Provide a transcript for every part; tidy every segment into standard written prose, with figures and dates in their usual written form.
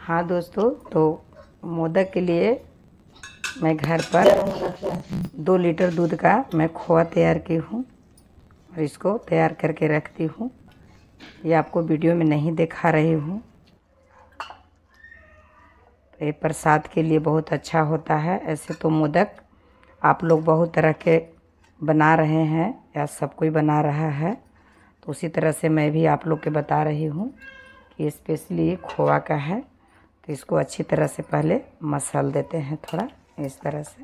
हाँ दोस्तों, तो मोदक के लिए मैं घर पर 2 लीटर दूध का मैं खोआ तैयार की हूँ और इसको तैयार करके रखती हूँ। ये आपको वीडियो में नहीं दिखा रही हूँ। तो ये प्रसाद के लिए बहुत अच्छा होता है। ऐसे तो मोदक आप लोग बहुत तरह के बना रहे हैं या सब कोई बना रहा है, तो उसी तरह से मैं भी आप लोग के बता रही हूँ कि स्पेशली खोआ का है। तो इसको अच्छी तरह से पहले मसल देते हैं, थोड़ा इस तरह से।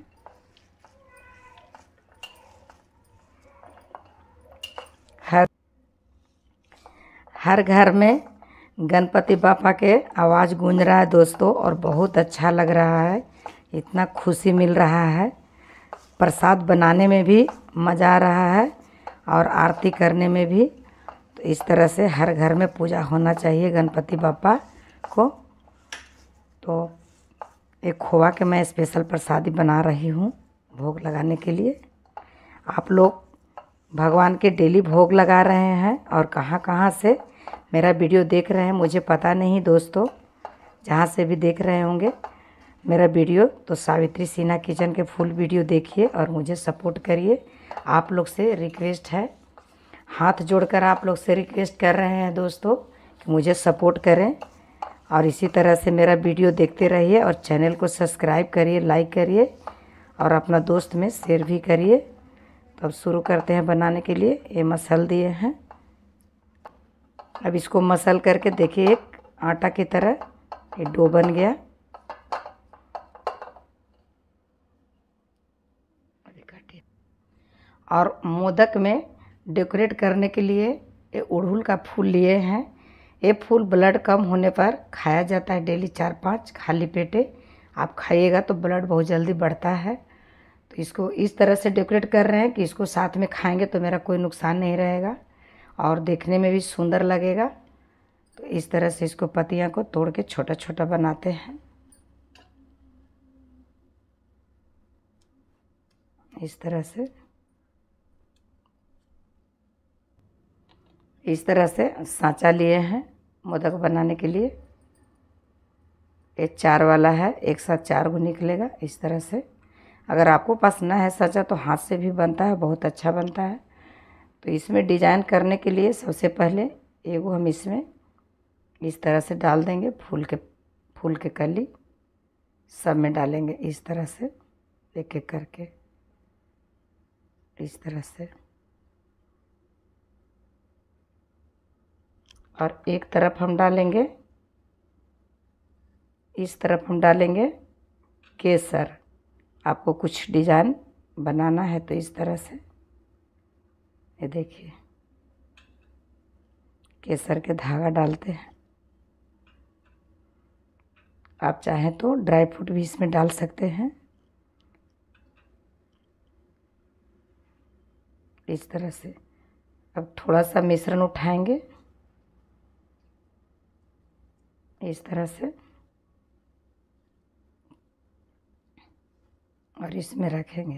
हर घर में गणपति बापा के आवाज़ गूंज रहा है दोस्तों, और बहुत अच्छा लग रहा है। इतना खुशी मिल रहा है। प्रसाद बनाने में भी मज़ा आ रहा है और आरती करने में भी। तो इस तरह से हर घर में पूजा होना चाहिए गणपति बापा को। तो एक खोआ के मैं स्पेशल प्रसादी बना रही हूँ भोग लगाने के लिए। आप लोग भगवान के डेली भोग लगा रहे हैं और कहाँ कहाँ से मेरा वीडियो देख रहे हैं मुझे पता नहीं दोस्तों। जहाँ से भी देख रहे होंगे मेरा वीडियो, तो सावित्री सिन्हा किचन के फुल वीडियो देखिए और मुझे सपोर्ट करिए। आप लोग से रिक्वेस्ट है, हाथ जोड़कर आप लोग से रिक्वेस्ट कर रहे हैं दोस्तों कि मुझे सपोर्ट करें और इसी तरह से मेरा वीडियो देखते रहिए और चैनल को सब्सक्राइब करिए, लाइक करिए और अपना दोस्त में शेयर भी करिए। तो अब शुरू करते हैं बनाने के लिए। ये मसल दिए हैं। अब इसको मसल करके देखिए एक आटा की तरह ये डो बन गया। और मोदक में डेकोरेट करने के लिए ये अड़हुल का फूल लिए हैं। ये फूल ब्लड कम होने पर खाया जाता है डेली 4-5 खाली पेटे। आप खाइएगा तो ब्लड बहुत जल्दी बढ़ता है। तो इसको इस तरह से डेकोरेट कर रहे हैं कि इसको साथ में खाएंगे तो मेरा कोई नुकसान नहीं रहेगा और देखने में भी सुंदर लगेगा। तो इस तरह से इसको पत्तियां को तोड़ के छोटा छोटा बनाते हैं। इस तरह से सांचा लिए हैं मोदक बनाने के लिए। एक 4 वाला है, एक साथ 4 गो निकलेगा इस तरह से। अगर आपको पास ना है सांचा तो हाथ से भी बनता है, बहुत अच्छा बनता है। तो इसमें डिजाइन करने के लिए सबसे पहले एगो हम इसमें इस तरह से डाल देंगे। फूल के कली सब में डालेंगे इस तरह से, एक एक करके इस तरह से। और एक तरफ हम डालेंगे, इस तरफ हम डालेंगे केसर। आपको कुछ डिजाइन बनाना है तो इस तरह से ये देखिए केसर के धागा डालते हैं। आप चाहें तो ड्राई फ्रूट भी इसमें डाल सकते हैं इस तरह से। अब थोड़ा सा मिश्रण उठाएंगे इस तरह से और इसमें रखेंगे।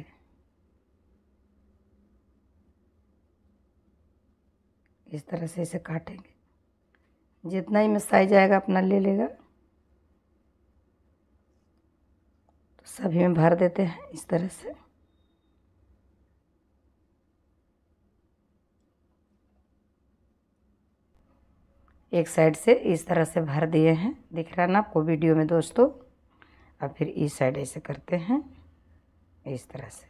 इस तरह से इसे काटेंगे। जितना ही में साइज आएगा अपना ले लेगा। तो सभी में भर देते हैं इस तरह से। एक साइड से इस तरह से भर दिए हैं, दिख रहा है ना आपको वीडियो में दोस्तों। अब फिर इस साइड ऐसे करते हैं इस तरह से।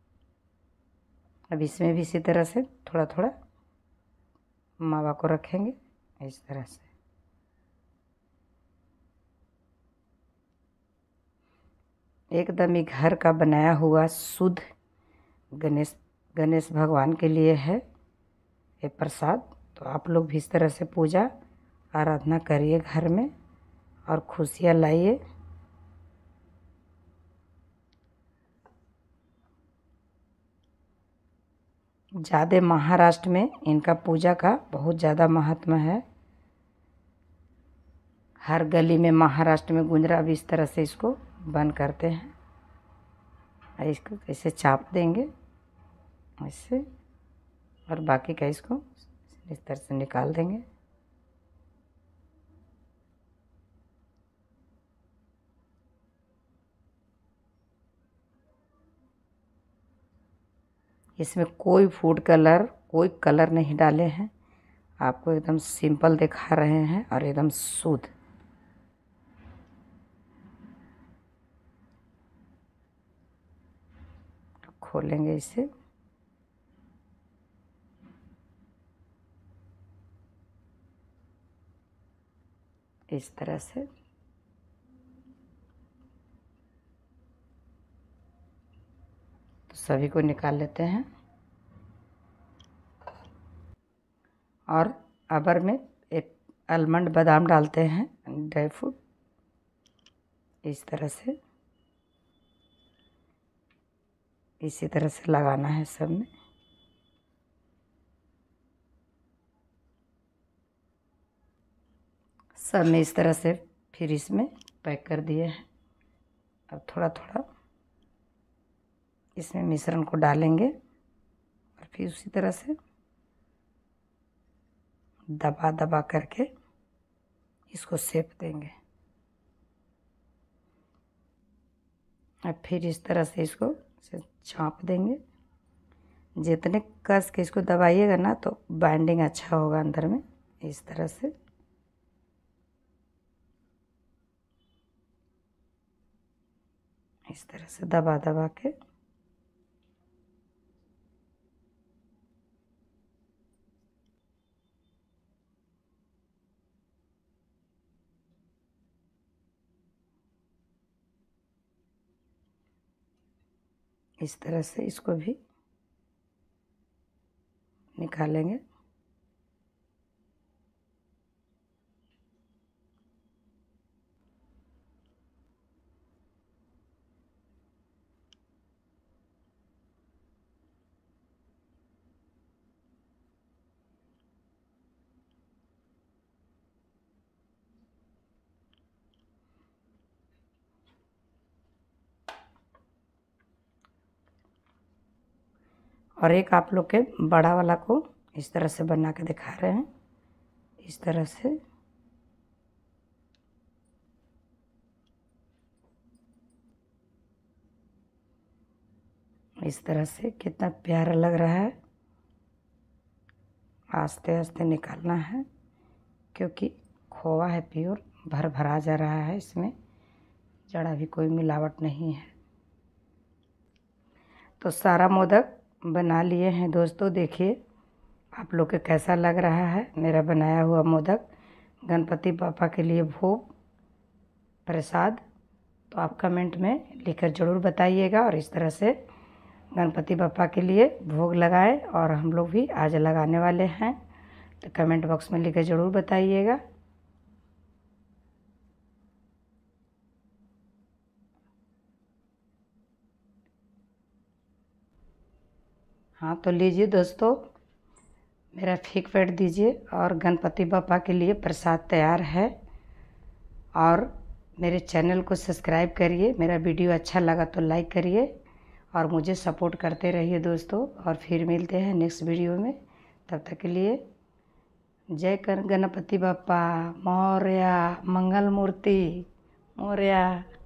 अब इसमें भी इसी तरह से थोड़ा थोड़ा मावा को रखेंगे इस तरह से। एकदम ही घर का बनाया हुआ शुद्ध गणेश भगवान के लिए है ये प्रसाद। तो आप लोग भी इस तरह से पूजा आराधना करिए घर में और खुशियाँ लाइए। ज़्यादा महाराष्ट्र में इनका पूजा का बहुत ज़्यादा महत्व है। हर गली में महाराष्ट्र में गुंजरा भी इस तरह से इसको बंद करते हैं। इसको ऐसे चाप देंगे ऐसे और बाकी का इसको इस तरह से निकाल देंगे। इसमें कोई फूड कलर, कोई कलर नहीं डाले हैं। आपको एकदम सिंपल दिखा रहे हैं और एकदम शुद्ध। खोलेंगे इसे। इस तरह से तो सभी को निकाल लेते हैं। और अबर में एक आलमंड बादाम डालते हैं, ड्राई फ्रूट। इस तरह से, इसी तरह से लगाना है सब में। सब में इस तरह से फिर इसमें पैक कर दिए हैं। अब थोड़ा थोड़ा इसमें मिश्रण को डालेंगे और फिर उसी तरह से दबा दबा करके इसको सेक देंगे। अब फिर इस तरह से इसको चाँप देंगे। जितने कस के इसको दबाइएगा ना तो बाइंडिंग अच्छा होगा अंदर में। इस तरह से दबा दबा के इस तरह से इसको भी निकालेंगे। और एक आप लोग के बड़ा वाला को इस तरह से बना के दिखा रहे हैं। इस तरह से कितना प्यारा लग रहा है। आस्ते आस्ते निकालना है क्योंकि खोवा है प्योर, भर भरा जा रहा है। इसमें जरा भी कोई मिलावट नहीं है। तो सारा मोदक बना लिए हैं दोस्तों। देखिए आप लोग के कैसा लग रहा है मेरा बनाया हुआ मोदक। गणपति बापा के लिए भोग प्रसाद तो आप कमेंट में लिखकर ज़रूर बताइएगा। और इस तरह से गणपति बापा के लिए भोग लगाएं और हम लोग भी आज लगाने वाले हैं। तो कमेंट बॉक्स में लिखकर ज़रूर बताइएगा। हाँ तो लीजिए दोस्तों, मेरा फीडबैक दीजिए और गणपति बापा के लिए प्रसाद तैयार है। और मेरे चैनल को सब्सक्राइब करिए। मेरा वीडियो अच्छा लगा तो लाइक करिए और मुझे सपोर्ट करते रहिए दोस्तों। और फिर मिलते हैं नेक्स्ट वीडियो में। तब तक के लिए जय गणपति बापा मोरया, मंगल मूर्ति मोरया।